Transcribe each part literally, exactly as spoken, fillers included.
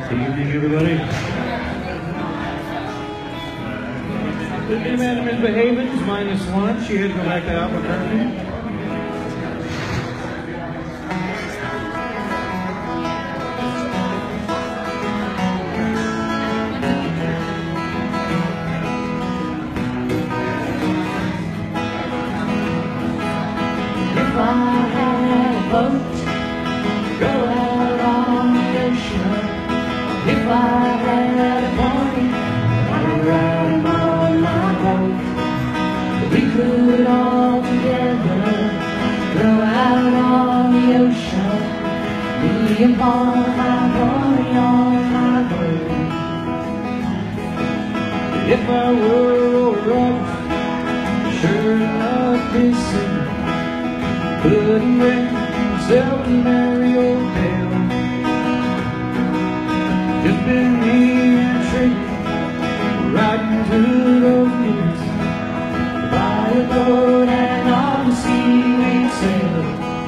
Evening, everybody. The new man misbehaving is minus one. She had to go back to Albuquerque. If I had a boat, go out on the ocean. If I had a pony, I'd ride him on my boat. We could all together go out on the ocean. Me upon my pony on my boat. If I were a rock, sure enough to sing. Couldn't bring myself to marry old Dale. Just been me and Trigger riding through those woods. By a boat and on the sea we'd sail.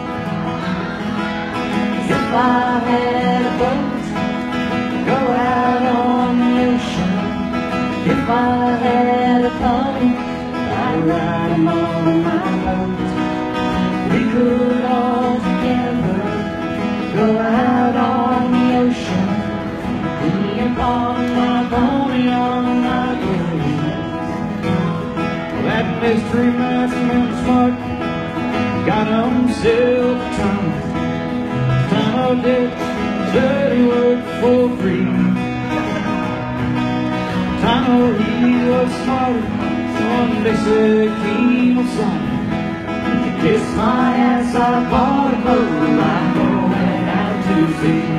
If I had a boat, go out on the ocean. If I had a pony, I'd ride him on my boat. We could all together go out on the ocean. Me upon my pony on my boat. That mystery man smart got himself a time. Time of day, said he worked for free. Time he was smarter, one day said he was son. Kiss my ass, I bought a boat, I'm going out to sea.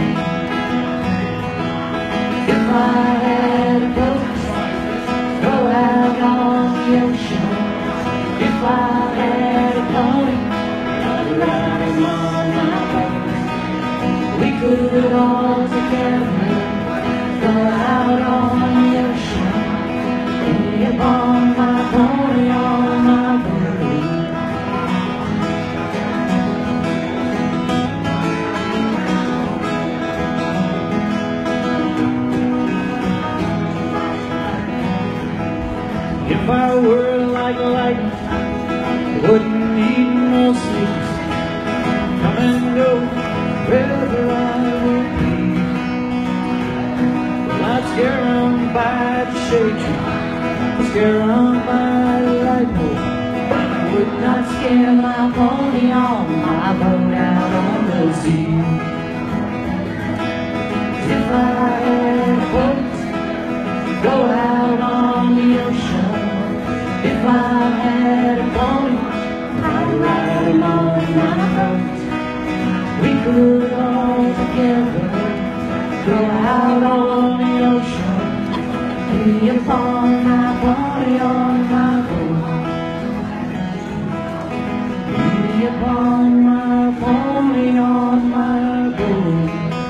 If I had a boat, go out on the ocean. If I had a pony, I'd ride him on my boat. We could all together go out on the ocean. Me upon my pony on my boat. If I were like lightning, wouldn't need no sleep. Come and go wherever I would be. Well, I'd scare 'em by the shade tree, I'd scare 'em by the light pole. I would not scare my pony on my boat out on the sea. If I had a boat, go out on the ocean. If I had a pony, I'd ride him on my boat. We could all together go out on the ocean. Me upon my pony on my boat. Me upon my pony on my boat.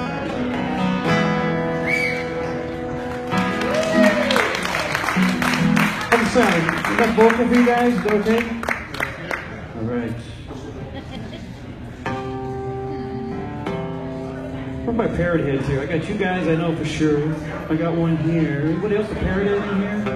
How's it sound? Is that vocal for you guys? Is that okay? All right. Where are my parrot heads here? I got you guys, I know for sure. I got one here. Anybody else a parrot head in here?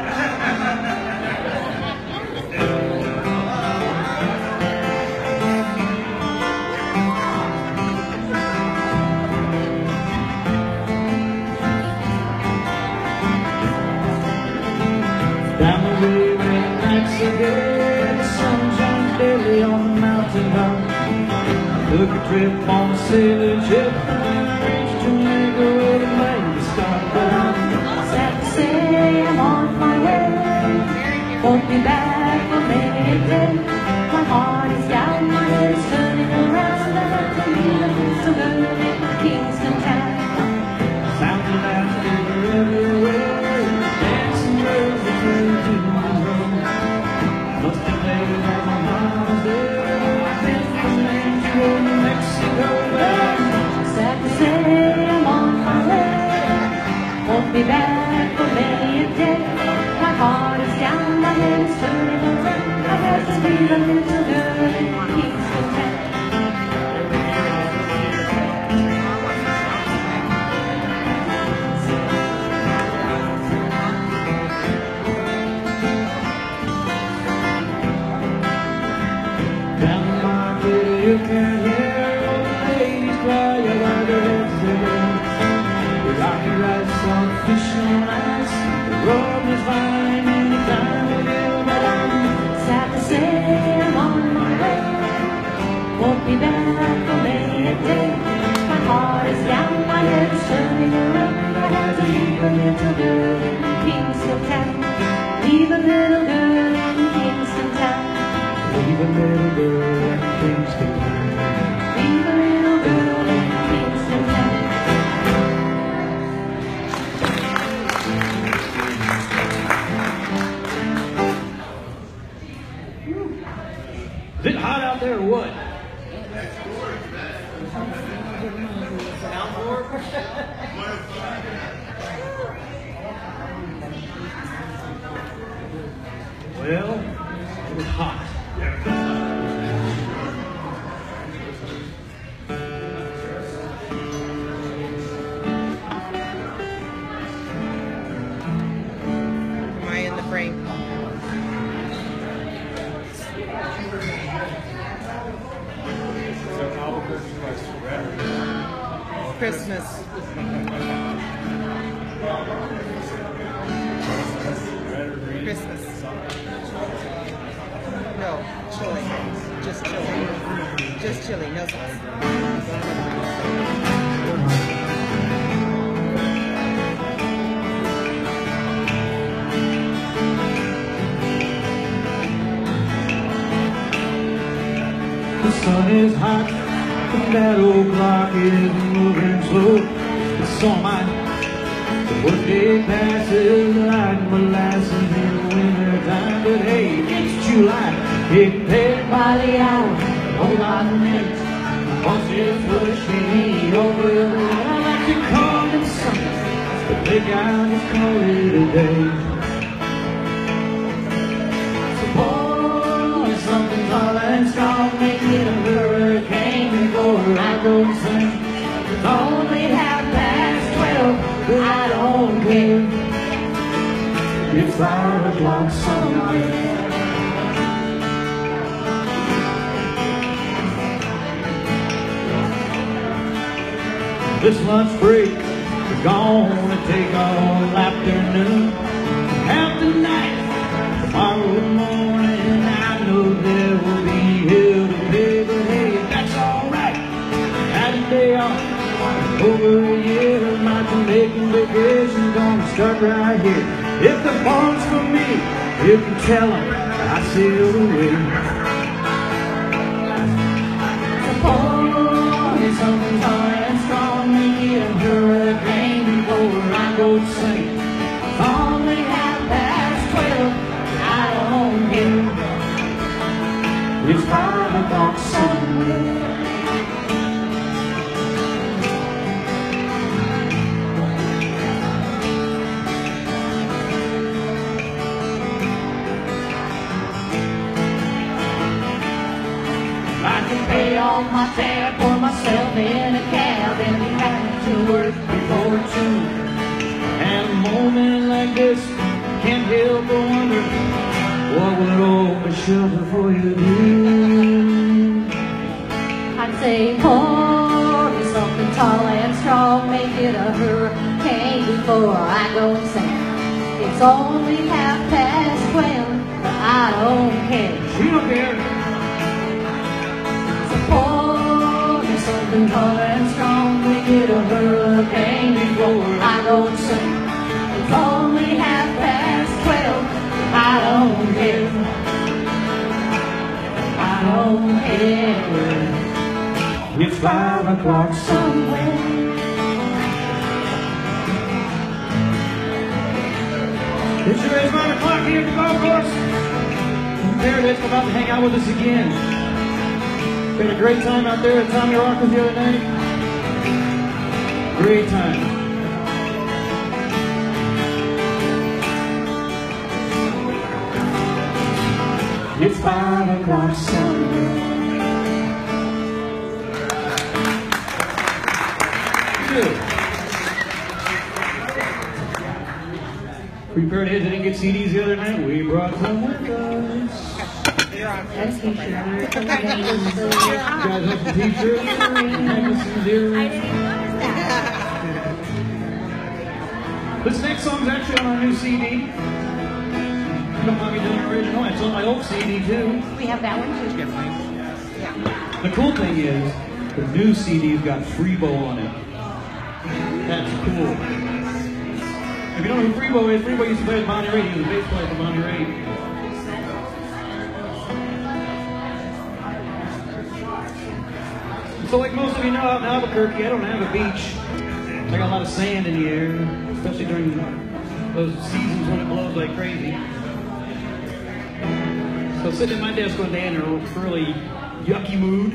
Down the way where nights are gay, the sun shines daily on the mountain top. Took a trip on a sailing ship and reached Jamaica where the lady stopped. But I'm sad to say I'm on my way. Won't be back for many a day. My heart is down, my head is turning around. I have to leave a little girl in Kingston town. Sounds of laughter everywhere, dancing girls that turn to the road. Must have made all my miles there. I've been from Mexico to Mexico back. Sad to say I'm on my way. Won't be back for many a day. My heart is down, my head is turning around. I have to leave a little girl in Kingston town. back for many a day. My heart is down, my head is turning around. I had to leave a little girl in Kingston Town. Leave a little girl in Kingston Town. Leave a little girl in Kingston Town. Leave a little girl in Kingston Town. Is it hot out there or what? Well, it was hot. Am I in the frame? Christmas. Christmas. No, chili. Just chili. Just chili, no sauce. The sun is hot, and that old clock is moving slow. It's on my workday passes like molasses in the winter time. But hey, it's July, getting paid by the hour, oh by the minute. My boss is pushing me over the line. I like to call it something, but they got to call it a day. Suppose something tall and strong, make it a hurricane before I go sing. It's only half past twelve, but I don't care. It's five o'clock somewhere. This lunch break, we're gonna take all afternoon. After night, tomorrow morning, I know there will be hell to pay. But hey, that's alright. Had a day off over a year. My Jamaican vacation gonna start right here. If the phone's for me, you can tell them I sailed away. Suppose it's something tall and strong, make it a hurricane before I go to sleep. It's only half past twelve, I don't care. It's five o'clock somewhere. I can pay off my tab for myself in a cab and be back to work before two. And a moment like this can't help but wonder, what would open shelter for you do? I'd say pour me something tall and strong, make it a hurricane before I go south. It's only half past twelve, but I don't care. She don't care. Pour me something tall and strong, make it a hurricane before I go to sleep. It's only half past twelve, I don't care. I don't care. It's five o'clock somewhere. It sure is five o'clock here at the golf course. Parrot's about to hang out with us again. We had a great time out there at Tommy Rocker's the other night. Great time. It's five o'clock somewhere. Good. We Parrot heads that didn't get C Ds the other night. We brought some with us. That's t-shirt. You guys have some t-shirts? Necklaces, earrings. This next song's actually on our new C D. Don't mind me doing an original. It's on my old C D too. We have that one too. Yeah. The cool thing is, the new C D's got Freebo on it. That's cool. If you don't know who Freebo is, Freebo used to play with Bonnie Raitt. He was a bass player for Bonnie Raitt. So like most of you know, out in Albuquerque, I don't have a beach. I got a lot of sand in the air, especially during those seasons when it blows like crazy. So sitting at my desk one day in a really yucky mood,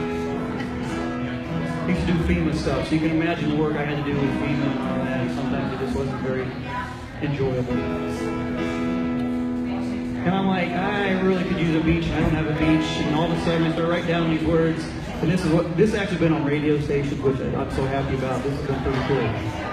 I used to do FEMA stuff, so you can imagine the work I had to do with FEMA and all that, and sometimes it just wasn't very enjoyable. And I'm like, I really could use a beach, and I don't have a beach, and all of a sudden I start writing down these words, and this is what, this actually been on radio stations, which I'm so happy about. This has been pretty cool.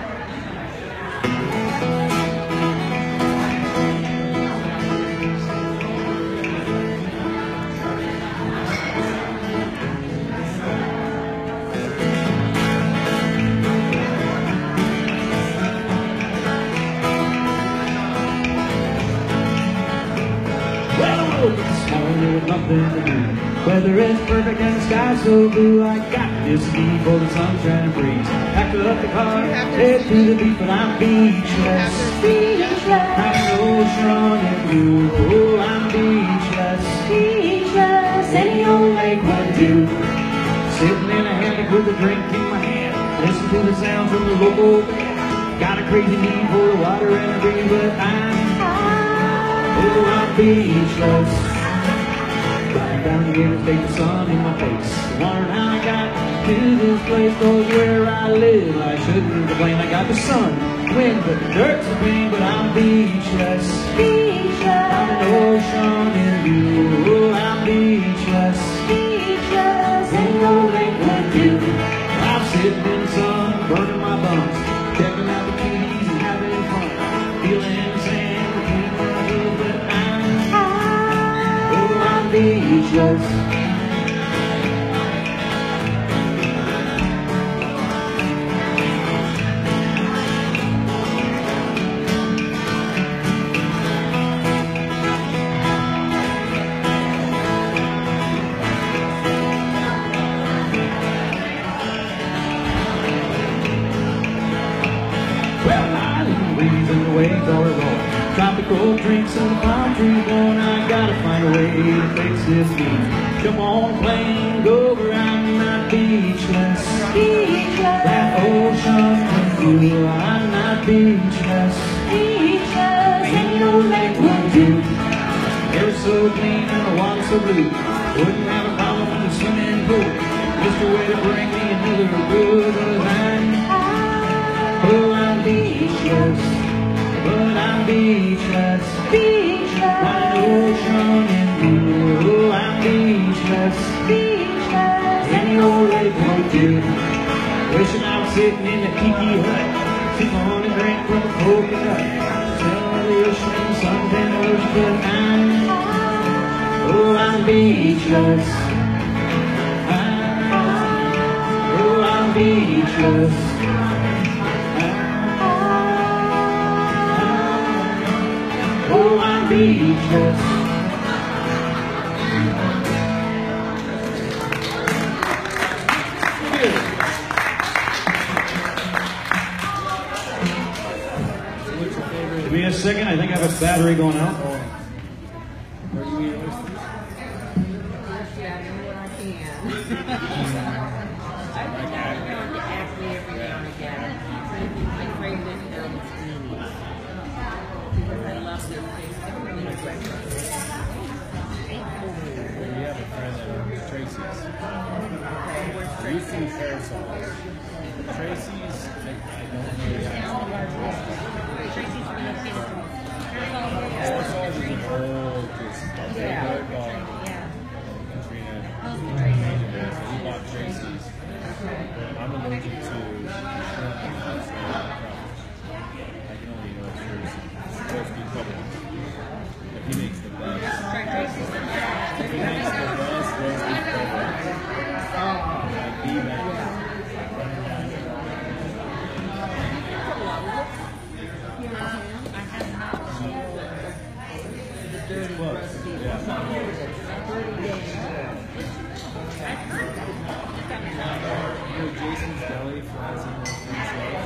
With nothing to do. Weather is perfect and the sky's so blue. I got this need for the sunshine and breeze. Packed up the car, head to the beach, but I'm beachless. Beachless. I'm ocean and blue. Oh, I'm beachless. Beachless. Any old lake would do. Sitting in a hammock with a drink in my hand, listen to the sound from the local band. Got a crazy need for the water and the breeze, but I'm oh, I'm beachless. Riding down the interstate, the sun in my face. Wondering how I got to this place, cause where I live, I shouldn't complain. I got the sun, wind, but the dirt's a pain, but I'm beachless. Beachless. I'm an ocean in blue. Oh, I'm beachless. Beachless. Any old lake would do. I'm sitting in the sun, burning my bums, checking out the keys and having fun, feeling the sand between my heels, but I'm beachless. Well, I little breeze and the waves are rolling. Tropical drinks and the palm trees blowing. I gotta find a way to fix this beat. Come on, plane, go over, I'm not beachless. Beachless. That ocean can blue, I'm not beachless. Beachless. Any old lake would do. Air's so clean and the water's so blue. Wouldn't have a problem in the swimming pool. Just a way to bring me another good time. Oh, I'm beachless. But I'm beachless, beachless. My ocean in blue. Oh, I'm beachless, beachless. Any old lake would do. Wishing I was sitting in the tiki hut, sipping on a drink from a coconut, smelling the ocean, suntan lotion, but I'm, oh, I'm beachless. I'm, oh, I'm beachless. Oh, I'm beachless. Give me a second, I think I have a battery going out. Yeah, I know what I can. I think I'm going to ask me every now and again. I pray this down the screen. Because I love their face. Everybody is breakfast. We have a friend at Tracy's. Okay, where's We Tracy? see parasols. Tracy's, I, I don't know the actual address. Tracy's from the Pinnacle. Parasols is an old Tracy's. Yeah. Yeah. Katrina Oh, made it there, so we bought Tracy's. I'm allergic to shrimp and crabs. I can only eat oysters. It's supposed to be couple. But he makes the best. He makes the best roast beef ever. Like the best. Dirty Close. roast beef. Yeah. thirty days. I've heard know Jason's Deli flies in there free shows.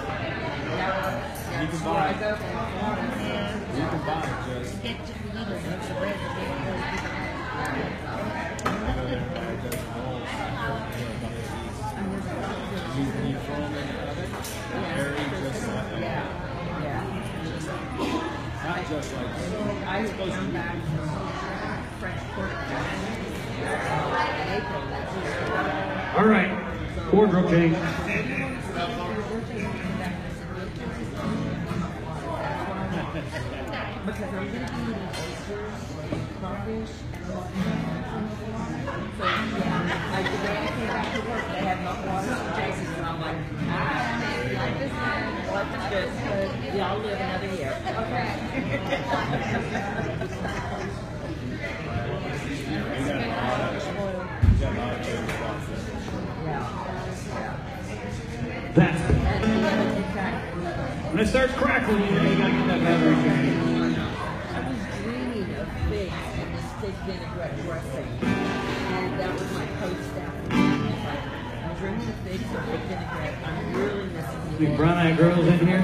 You can buy it. You can buy it just. I go there and buy a dozen rolls. You, you throw them in the oven, very just like that. Not just like I was supposed to back from fresh pork in April. All right, wardrobe change. Because I'm going to be eating oysters, crawfish, and so yeah, like the day I came back to work, they had milk water for Jason, and I'm like, ah, life is good, life is good, good. Y'all live another year. Okay. That's it. Exactly. When it starts crackling, you know you gotta get that battery change. I was dreaming of figs and this fig vinaigrette dressing, and that was my post after. I'm dreaming of figs and fig vinaigrette. I'm really missing the Big brown-eyed girls in here.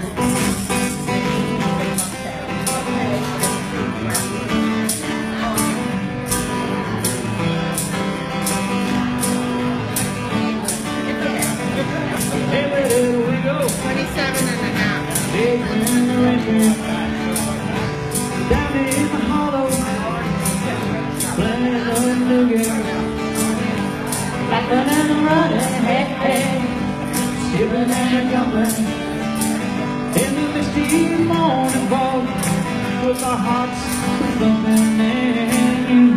Hey, there we go. twenty-seven and a half. Big in the winter. Down in the hollow. Playing on the game. Laughing and running, hey, hey. Skipping and jumping. In the misty morning fog. With our hearts thumping and you.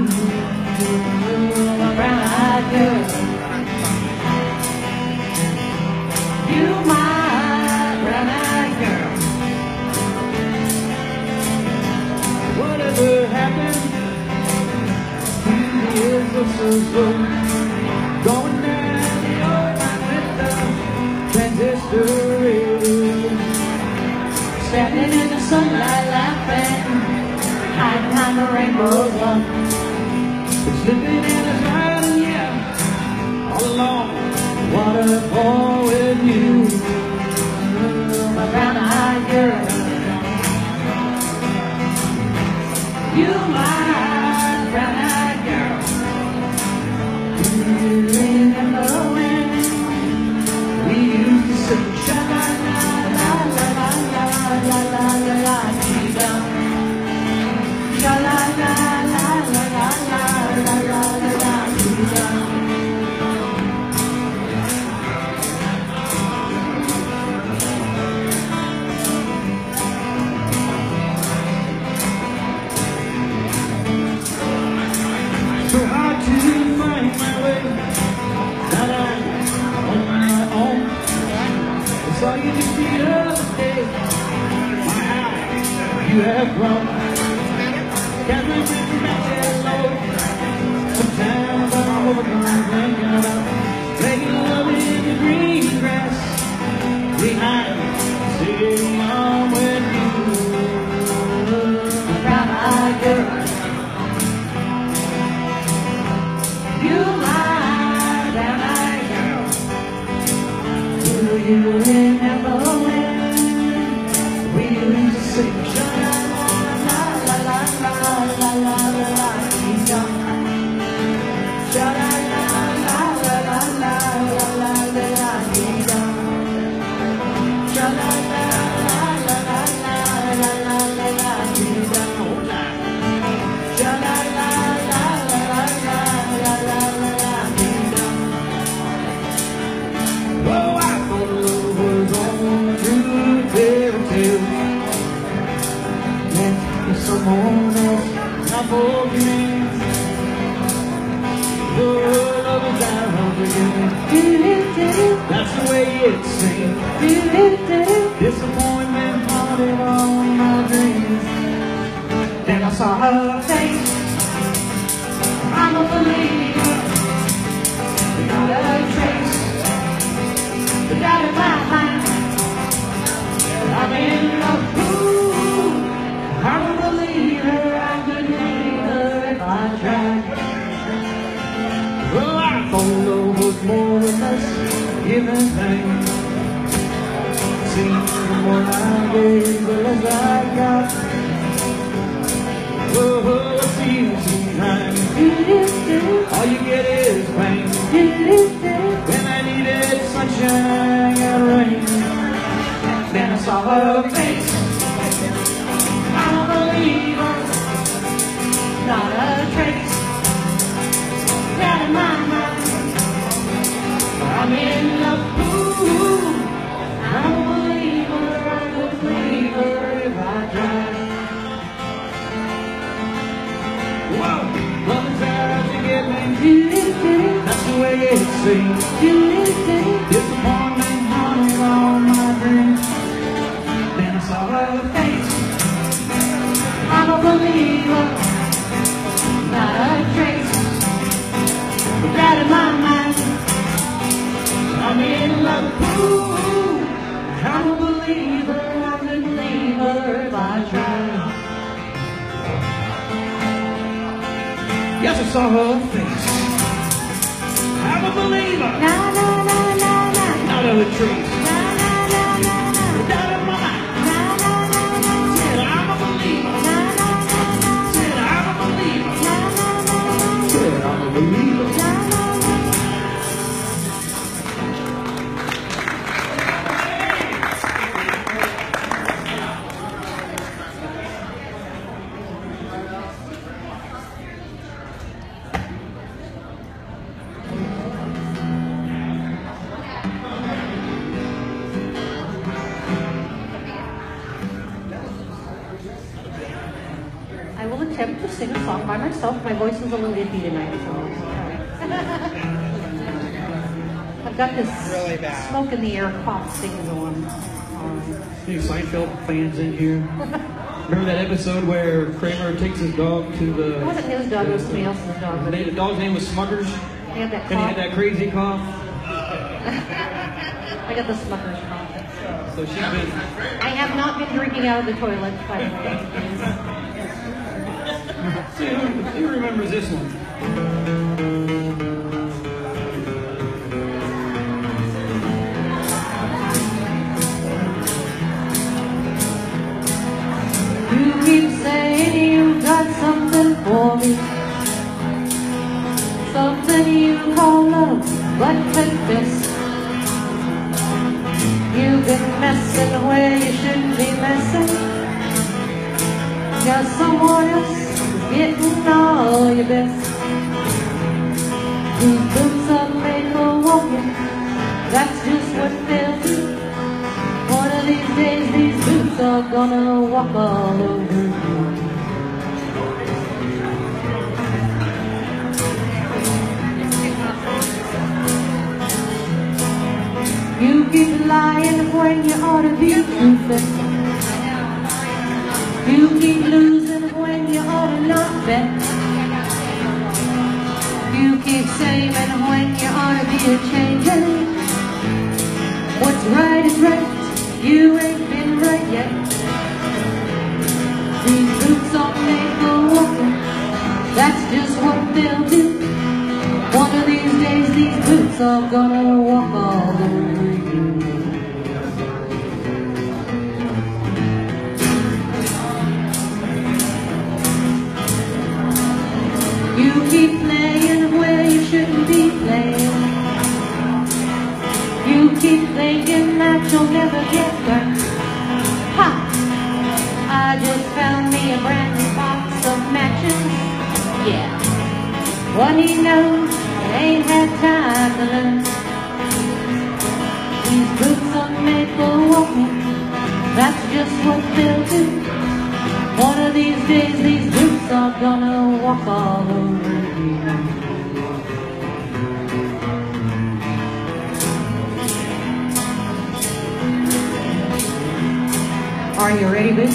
My brown-eyed girl. You, my brown-eyed girl. Whatever happened to the years of so slow. Going down the old line with the transistor radio. Standing in the sunlight laughing, hiding behind the rainbow one. Slipping in his riding, yeah, all along the waterfall with you. My brown-eyed girl. You, my brown-eyed girl. Do you remember when we used to sing sha-la-la-la-la-la-la-la-la-la-la, dee-dum. Sha-la-la-la-la-la-la-la-la-la, dee-dum. So hard to find my way. Now that I'm on my own. I saw you just the other day. My, how you have grown. Can't remember back that low. Sometimes I'm overcome thinking about making love in the green grass behind sitting on with you. Brown-eyed girl. You, my brown-eyed girl. Do you remember when we used to sing sha-la-la-la-la-la-la-la-la-la, dee-dum. Sha-la-la-la-la-la-la-la-la-la, dee-dum. Sha-la-la-la-la-la-la-la-la-la, dee-dum. Sha-la-la-la-la-la-la-la-la, dee-dum. Oh, I thought love was only true fairy tale. Meant for someone else, not for me. Oh, love is out of forgiveness. That's the way it seems. Disappointment haunted all my dreams. Then I saw her face. I'm a believer. Without a trace. Without a mind. I'm in love. Ooh, I'm a believer. I could leave her if I tried. Well, I thought love was more than us. giving thanks. Seems the more I gave, the less I got. Whoa, whoa, it's easy sometimes. All you get is pain. When I needed sunshine, I got rain. Then I saw her face. I'm a believer, Not a trace. Out of my mind. I'm in love. Ooh, I'm a believer, I'm a believer if I try. whoa, love is out to get me. That's the way it seems. Disappointment haunted all my dreams. Then I saw her face. I'm a believer, not a trace. Out of my mind. I'm in love. Ooh, I'm a believer, I'm a believer if I try. yes, I saw her face. I'm a believer, Na na na na na. not a trace. Na na na na na. Out of my mind. Na na na na na. Said I'm a believer. Na na na na. Said I'm a believer. Na na na na. Said I'm a believer. Na na na. I will attempt to sing a song by myself. My voice is a little iffy tonight, so I've got this Really bad. smoke in the air cough thing going on. Any Seinfeld fans in here? Remember that episode where Kramer takes his dog to It the... wasn't his dog, it was somebody else's dog. The, But the dog's name was Smuckers, he had that and he had cough. that crazy cough. I got the Smuckers cough. So she's been... I have not been drinking out of the toilet, by the way. See who, who remembers this one? You keep saying you got something for me, something you call love, but confess you've been messing where you shouldn't be messing. Got someone else who's getting all your best. These boots are made for walking, that's just what they'll do. One of these days these boots are gonna walk all over you. You keep lying when you ought to be truthing. You keep losing when you ought to not bet. You keep saving when you ought to be a-changing. What's right is right, you ain't been right yet. These boots are made for walking, that's just what they'll do. One of these days these boots are gonna walk all over you. You keep playing where you shouldn't be playing. You keep thinking that you'll never get back. Ha! I just found me a brand new box of matches. Yeah. What he knows, he ain't had time to learn. These boots are made for walking, that's just what they'll do. One of these days these boots are gonna walk all over you. Are you ready, boots?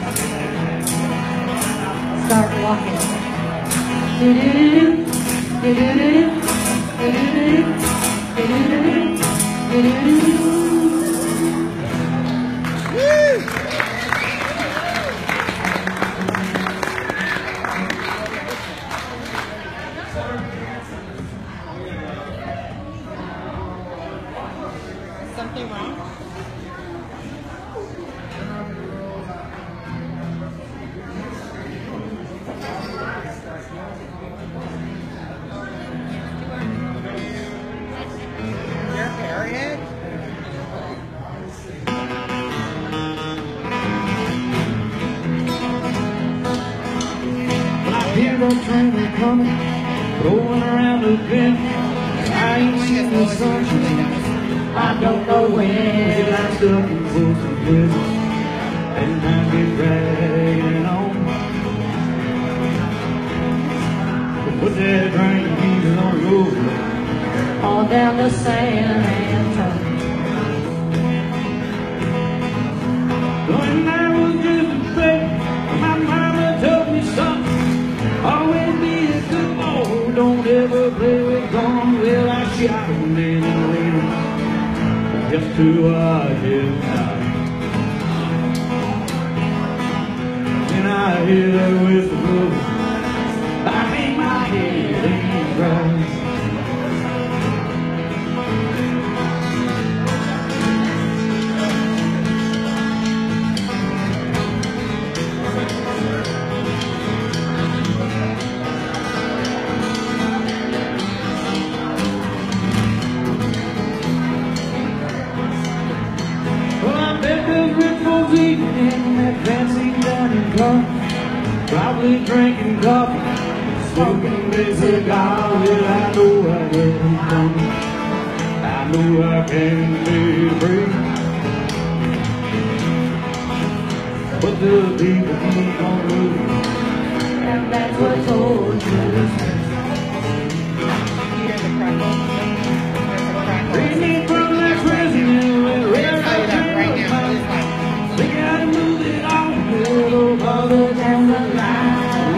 Start walking. Do-do-do-do, do-do-do-do, do-do-do-do, do-do-do-do, do-do-do-do. something wrong? You're a Parrot? When I hear that train coming, rolling around the bend, I ain't seen the sunshine. I don't know when. Till I'm stuck in Folsom Prison, and time gets dragging on. But put that train keeping on rolling all down to San Antonio. When I was just a baby, my mama told me something. Always be a good boy, don't ever play with guns. Well, I shot a man and laid him just to watch him die. When I hear that whistle blow, I think my head ain't right. In that fancy dining car, probably drinking coffee, smoking a cigar. Well, I know I get it done. I know I can be free, but the people keep on moving, And that's what told you. Here's a crackle. There's a crackle. bring me from that prison and I'm where gonna tell you that right now. It's like, we gotta move it on, little farther down the line.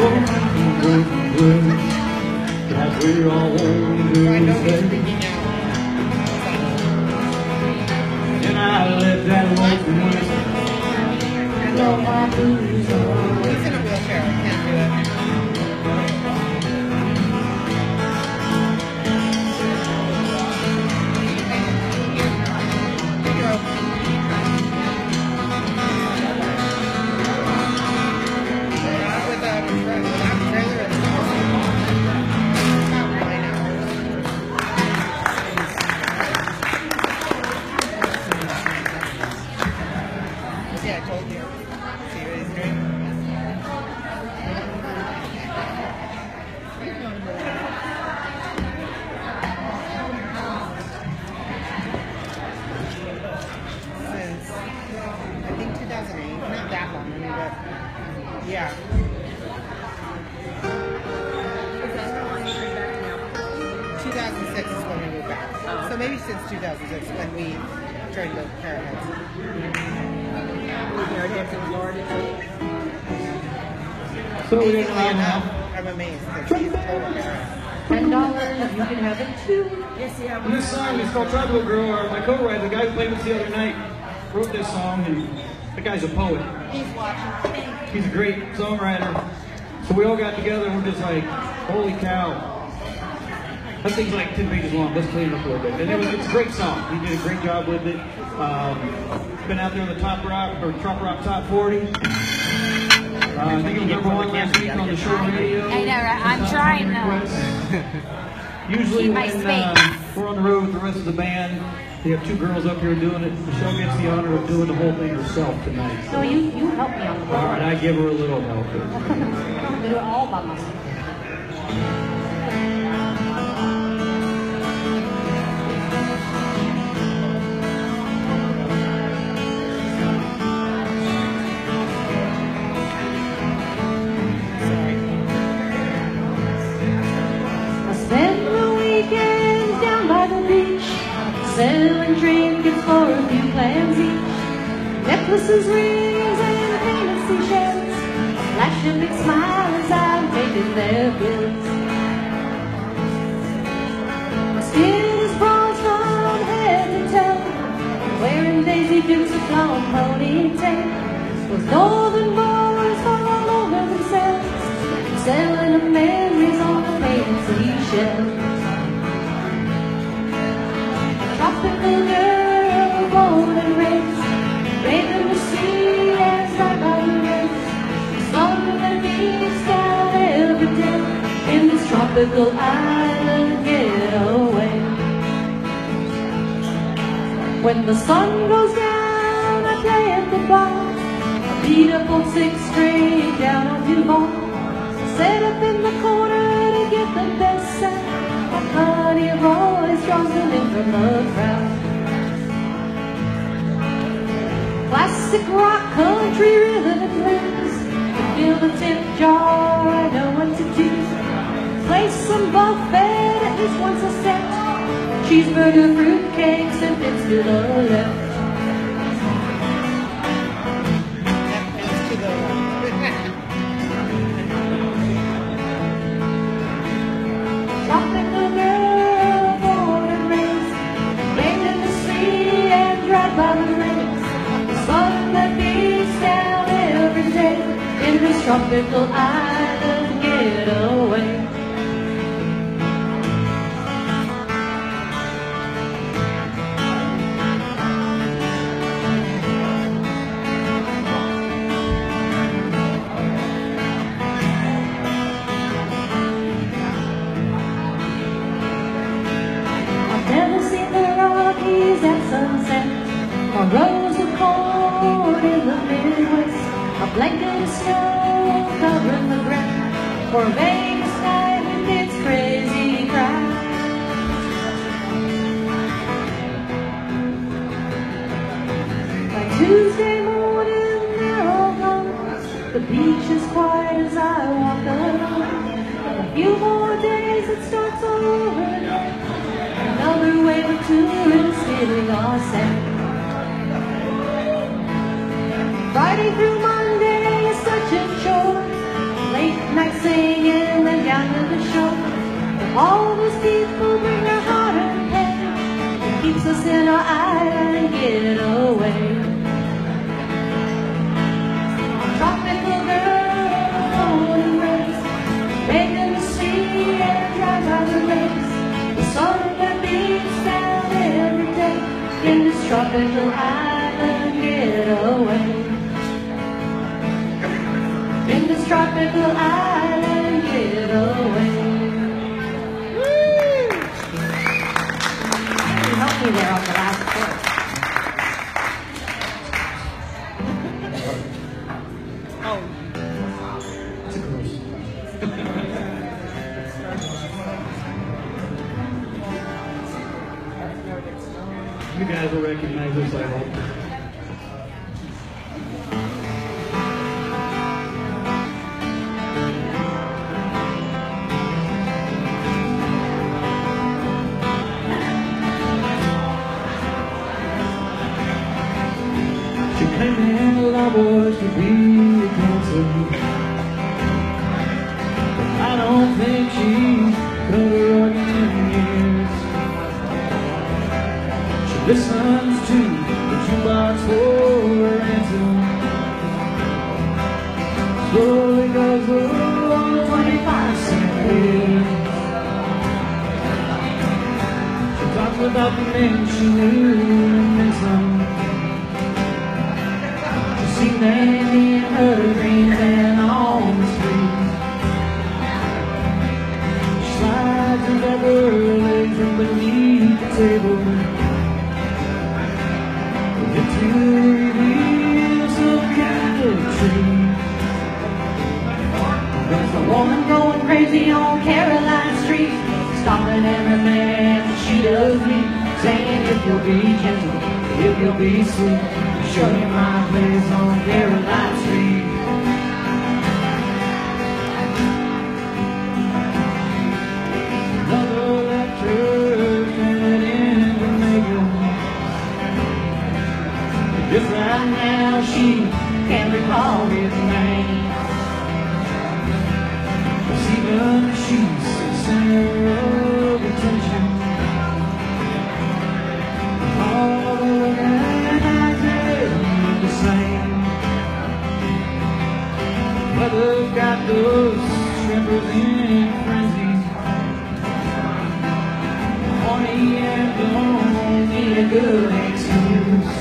Like we're all I know doing you're stay. freaking out. And I let that lonesome whistle blow my blues away. He's in a wheelchair. I can't do it. Here you go. Not without a friend. Without a trailer, it's not nine hours. Yeah, I told you. See what he's doing? Since, I think two thousand eight. Not that long, I mean, but yeah. two thousand six is when we moved back. So maybe since two thousand six when we joined the Parrots. Parrotheads in Florida too. So we didn't Amazingly have enough, I'm amazed because he's a total Parrot. Ten dollars, you can have it too. Yes, yeah. And this song is called Tropical Girl. Or my co-writer, the guy who played with us the other night, wrote this song, and the guy's a poet. He's watching. He's a great songwriter. So we all got together and we're just like, holy cow. That thing's like ten pages long. Let's clean it up a little bit. And it was, it's a great song. He did a great job with it. Um, been out there on the Top Rock or Trop Rock Top forty. Uh, I think it was number one last week on the show radio. I know, right? I'm trying to Usually keep my when space. uh, we're on the road with the rest of the band, they have two girls up here doing it. Michelle gets the honor of doing the whole thing herself tonight. So you, you help me on the All right, board. I give her a little help. I'm do it all by myself. I spend the weekends down by the beach, selling trinkets for a few clams each. Necklaces, rings, and painted seashells, a flash of big smile as I'm taking their bills. My skin is bronze from head to toe, wearing Daisy Dukes, a blonde ponytail. Those northern boys fall all over themselves, selling them memories on the painted seashells. Tropical girl born and raised, raised in the sea and right by the race. The sun that beats down every day in this tropical island getaway. When the sun goes down, I play at the bar. I beat up on six string down on Duval. Set up in the corner to get the best sound. My funny voice draws them in from the crowd. Classic rock, country, rhythm and blues. Fill the tip jar, I know what to do. Play some buffet at least once a set. Cheeseburger, fruitcakes, and bits to the left. To the Tropical girl, born and raised, raised in the sea and dried by the rains. The sun that beats down every day in this tropical island getaway. Never seen the Rockies at sunset, or rows of corn in the Midwest, a blanket of snow covering the ground, or a Vegas night with its crazy crowd. By Tuesday morning, they're all gone. The beach is quiet as I walk along. A few more days, it starts over. Another wave of tourists hitting our sand. Friday through Monday is such a chore. Late night singing and down to the shore. All those people bring their heart and pain. It keeps us in our island getaway. Tropical girl, born and raised, raised in the sea and dried by the race. The sun that beats down every day in this tropical island getaway. In this tropical island getaway. Woo! You helped me there on the last chorus. oh, It's a gross. You guys will recognize this, I hope. She came to handle our boys to be a cancer. I don't think she could have in years. She listens to the jukebox for her answer. Slowly goes on the twenty-five cent bill. She talks about the men she knew and then some. She made me in her dreams and on the street. She slides her rubber legs from beneath the table. Get to reveal some kind of tree. There's a woman going crazy on Caroline Street, stopping everything she does me, saying if you'll be gentle, if you'll be sweet, show you my place on Caroline Street. Another lecture standing in Jamaica. Just right now she can't recall his name. Even she's the center of attention. All the organizers are the same. Mother's got those strippers in frenzy. Horny and don't need a good excuse.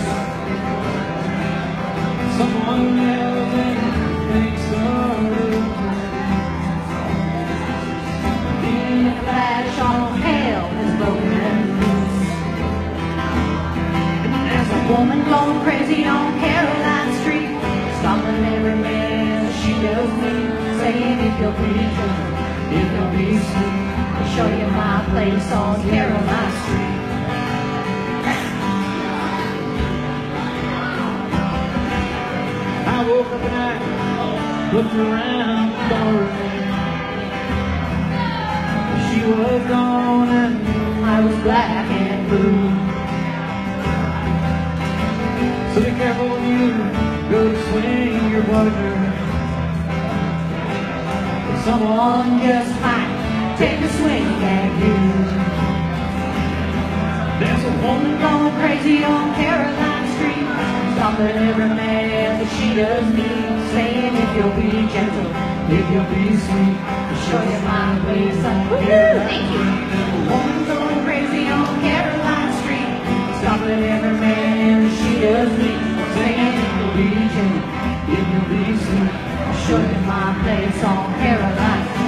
Woman going crazy on Caroline Street, stopping every man that she does meet, saying if you'll be gentle, if you'll be sweet, I'll show you my place on Caroline Street. I woke up at night, looked around the doorway. She was gone and I was black and blue. So be careful when you go to swing your partner. Someone just might take a swing at you. There's a woman Woman going crazy on Caroline Street, stopping every man that she does meet, saying if you'll be gentle, if you'll be sweet, I'll show you my place on Caroline Street. Woman going crazy on Caroline Street, stopping every man that she does meet, saying if you'll be gentle, if you'll be sweet, I'll show you my place on Caroline Street.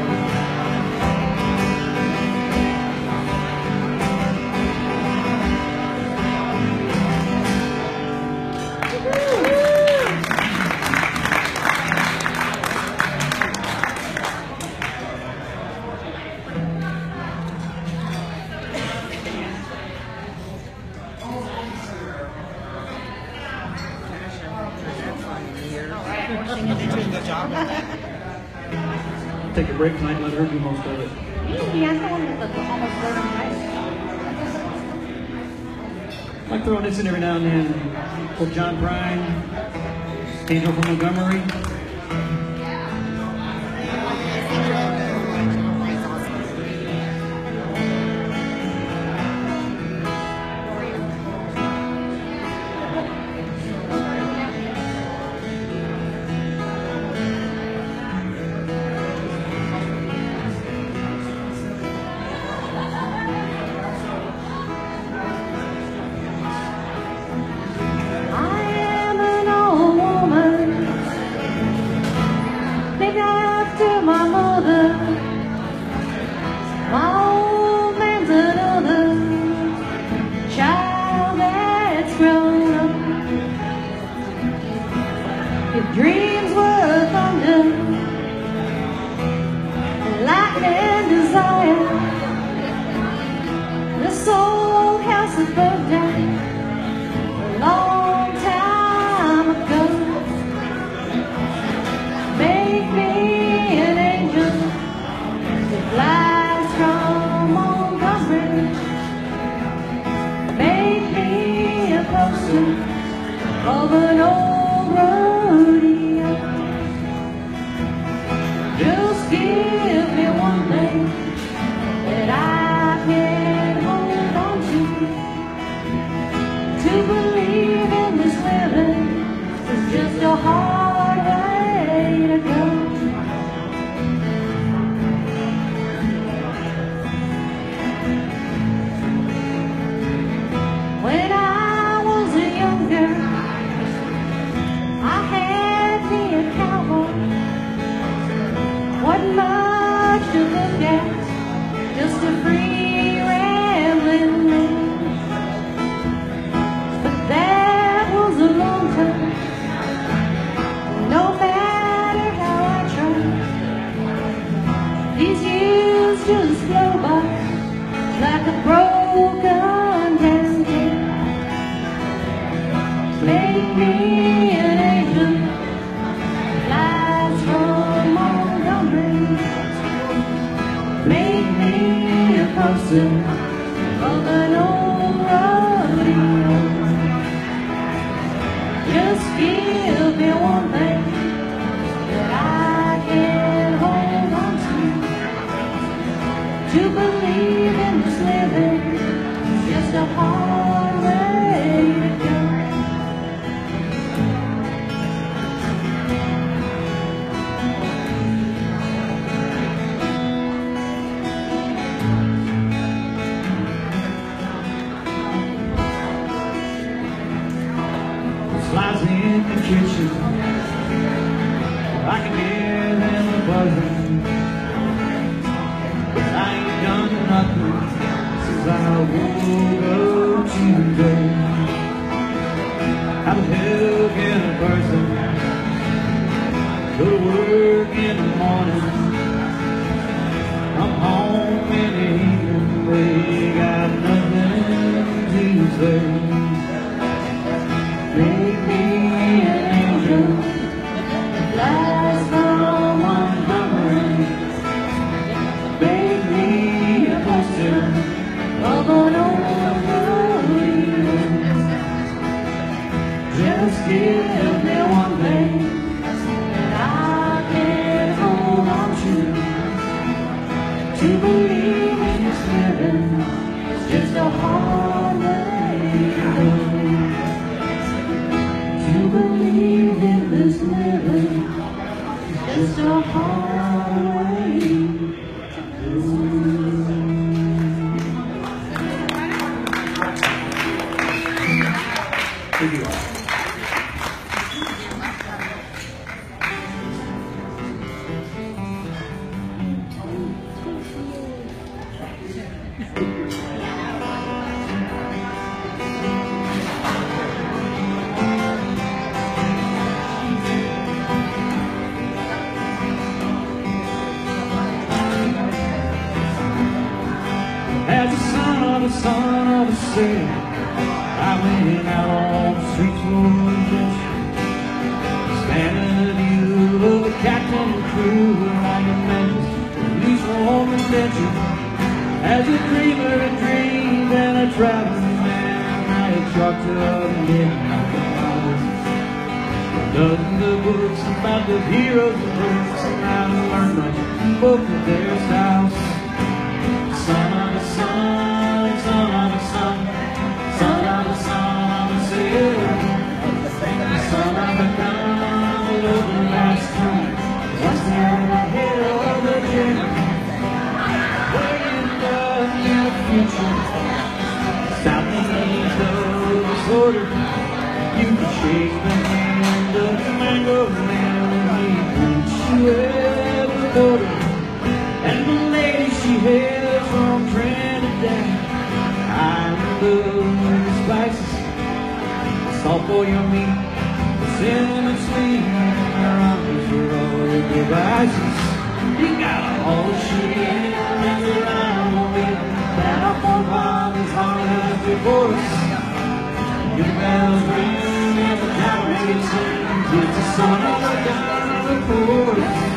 Take a break tonight and let her do most of it. Yeah, I'm the one with the almost burning right. I like throwing this in every now and then. For John Prine, Angel from Montgomery. Dreams were thunder, light and desire. This old house has burned down a long time ago. Make me an angel that flies from Montgomery. Make me a poster of an old rodeo. Just give me one thing that I can hold on to. To believe in this living is just a hard way to go. When I was a young girl, I had me a cowboy. Wasn't much to look at, just a free rambling man. But that was a long time. No matter how I tried, these years just flow by like a broken down can. Make me an angel, flies from Montgomery. Make me a poster of an old rodeo. Just give me one thing that I can hold on to. To believe in this living is just a hard way to go. Slides in the kitchen, I can hear them buzzing. But I ain't done nothing since I woke up today. I'm a hell-again person. Go to work in the morning. I'm home in the evening. We got nothing to say. Make me an angel that flies from Montgomery. Make me a poster of an old hero. Just give me one thing that I can hold on to. To believe in this living is just a hard way to go. To believe in this living is just a hard way to go. Thank you. As the son of a son of a city, I went out on the streets for adventure. Standing in view of the captain and crew, I imagine at least one adventure. As a dreamer and dreamed and a traveling man, I had chalked up midnight hours. Dozens of books about the heroes and books, and I learned much from both of their styles. Son of a son, son of a son, son of a son of a sailor, son of a gun, over the last time. What's there ahead of the journey? Way in the near future, south and east of the border, you can shake the hand of the mango man when he brings you at the border. And the lady she hails from Trinidad, I love the spices, salt for your meat, the cinnamon sweet, and her arms are all your devices. You got all the shit and the rhyme on me, that our forefathers hard before us. Your bells ring and the cavalry sings, it's the son of a gun before us.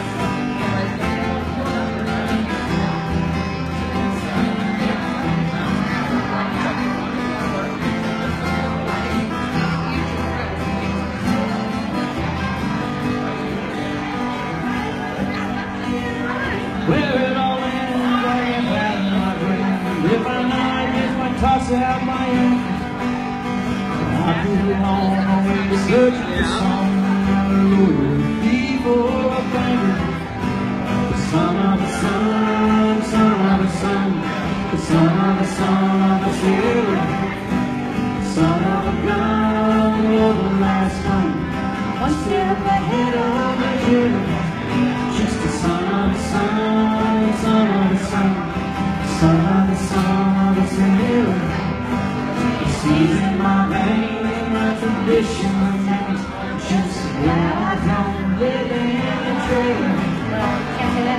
Where it all ends, I am out of my brain. If I know I just might toss out my own. I move along, always searching for some lure before I find it. The son of a son, son of a son, the son of a son of a sailor, son of a gun, over the last time. One step ahead of the journey. Just a son of a son, son of a son, son of a son of a sailor. He sees in my vein and my tradition remains. Just where I don't live in a trailer. Can't say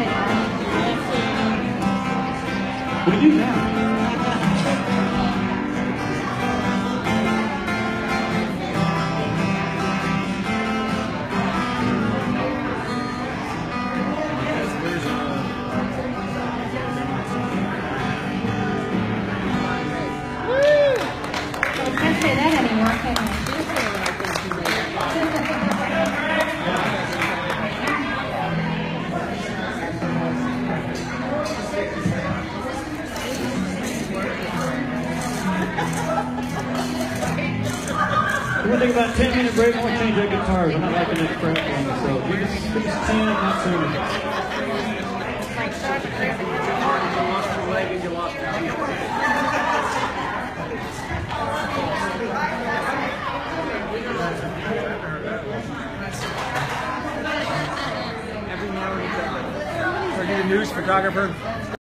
that anymore. We do now. Can't say that anymore, can you? We're going to take about a ten minute break. I'm going to change our guitars. I'm not liking that crap one, so give us, give us ten, not sooner. Are you the news photographer?